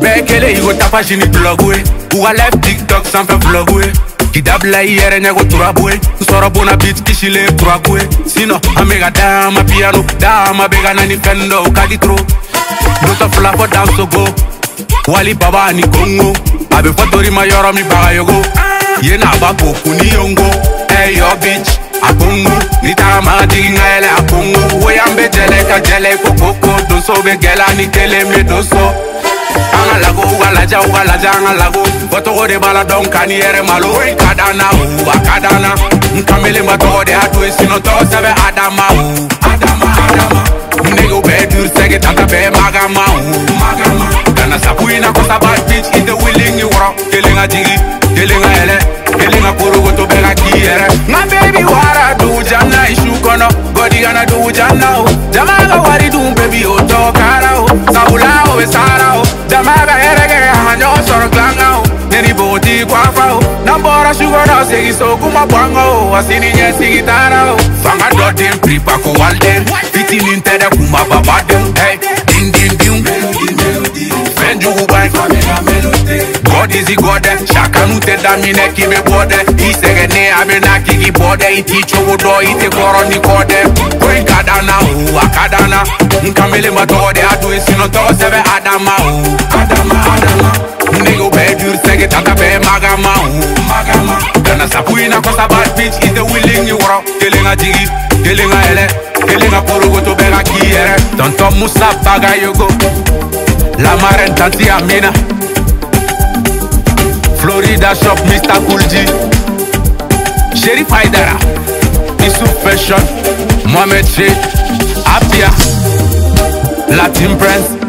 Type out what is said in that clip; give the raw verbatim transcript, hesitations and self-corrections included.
bekele igo tapa jini blogwe. Uga live TikTok sans faire vlogwe. Qui dabla hier nego turabwe. Soro bona beat kishile turabwe. Sino amega dama piano dama bega nani fendo kaditro. Dota flafo danso go. Wali baba ni Congo. Abe fotori mayoro mi baga yogo. Yena bako kuni yongo. Hey yo bitch akongo. Nita ma dinga ele akongo. Woyambe jele ka jele kokoko. Doso be gela ni tele me doso. Anga lago walaja walaja anga lago. Voto de bala don kani ere malo. Kadana u akadana. Nkamele mato de atu esino to sebe adama u. Adama adama. Nego be dur sege tata be magama u. Magama. Kana sapuina kosa bad bitch in the willing you rock. Kelinga jigi, kelinga ele, kelinga kurugo to bega kiere. My baby wara do jana ishu kono. Godi gana do jana o. Jamaga wari do baby o to kara o. Sabula o besara o. Jamaga erege hanyo soro klanga o. Neri boti kwafa o. Nambora sugar no segi so kuma bwango o. Asini nyesi gitara o. Fanga dotin pripa ko walden. Fiti nintede kuma babadem. Hey, ding ding ding. Melody melody. Fenju kubai famila melody. God is the God. Shaka nute damine kibe bode. Isege ne abena kiki bode. Iti chogodo ite koroni kode. Kwen kadana o akadana. Nkamele matode atu esino to sebe adama o. Adama adama. Nego be dur sege tata be magama o. Magama. Kana sapuina kosa bad bitch is the willing you rock. Kelinga jigi, kelinga ele, kelinga kurugo to bega kiere. Tonto Musa baga yogo. La marraine tanti Amina. Florida shop Mister Cool G. Sheriff Haidara. Isu Fashion. Mohamed Tchéte. Apia. Latin Prince.